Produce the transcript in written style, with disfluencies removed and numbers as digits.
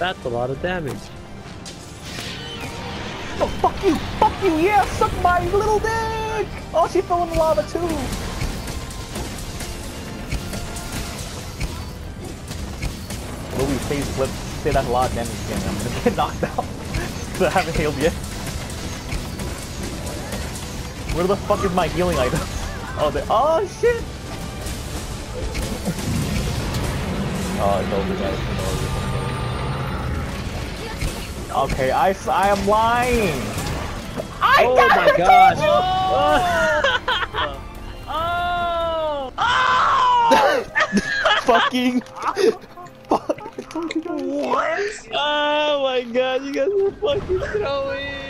That's a lot of damage. Oh, fuck you, yeah, suck my little dick! Oh, she fell in the lava too! Louis phase flip, say that's a lot of damage again, I'm gonna get knocked out. Because I haven't healed yet. Where the fuck is my healing item? Oh, oh shit! Oh, it's over, guys. It's over. Okay, I am lying! Oh my god! Oh! Fucking! What? Oh my god, you guys are fucking throwing!